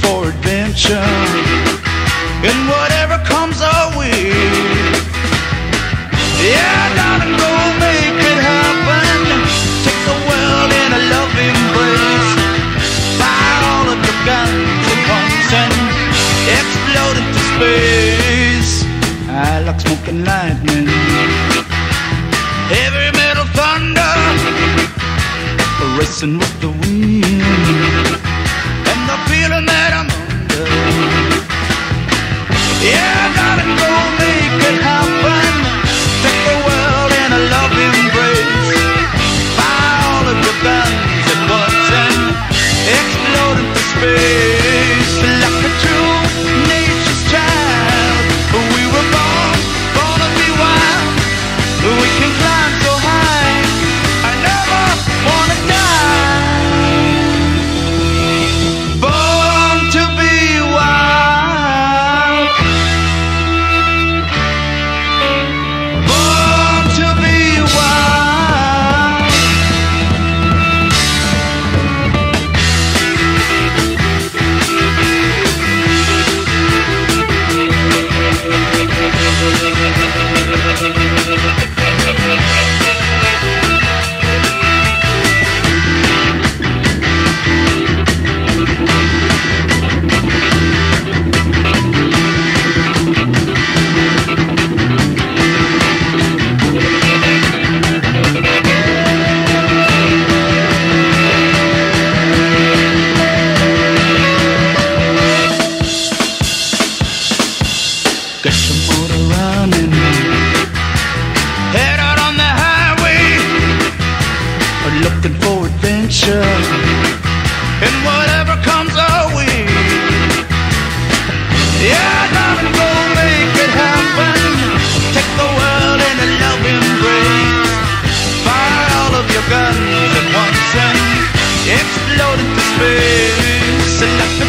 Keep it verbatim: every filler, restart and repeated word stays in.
for adventure in whatever comes our way. Yeah, darling, go make it happen. Take the world in a loving embrace. Fire all of your guns at once and explode into space. I like smoke and lightning, heavy metal thunder, racing with the wind, and the feeling that I'm under. Yeah, darling, go make it happen. Take the world in a loving embrace. Fire all of your guns at once and explode into space. Like a true nature's child, we were born, born to be wild. We can climb so high, I never wanna die. Born to be wild, born to be wild. Get your motor running, head out on the highway, looking for adventure and whatever comes our way. Yeah, darling, go make it happen. Take the world in a loving embrace. Fire all of your guns at once and explode into space. Like